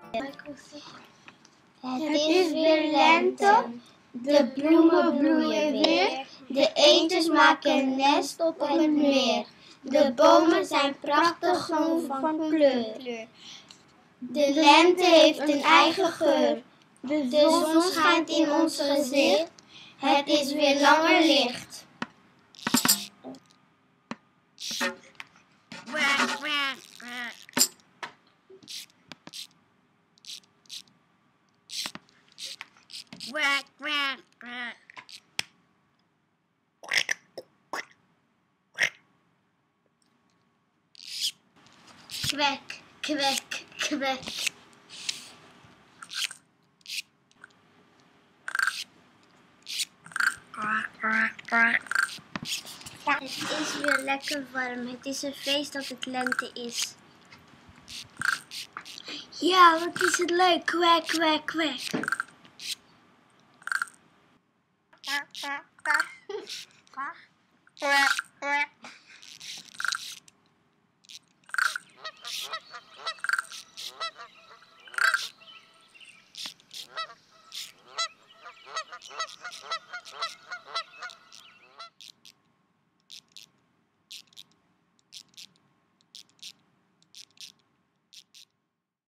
Het is weer lente, de bloemen bloeien weer, de eendjes maken nest op het meer. De bomen zijn prachtig groen van kleur. De lente heeft een eigen geur, de zon schijnt in ons gezicht, het is weer langer licht. Kwek, kwek, kwek. Het is weer lekker warm. Het is een feest dat het lente is. Ja, wat is het leuk. Kwek, kwek, kwek.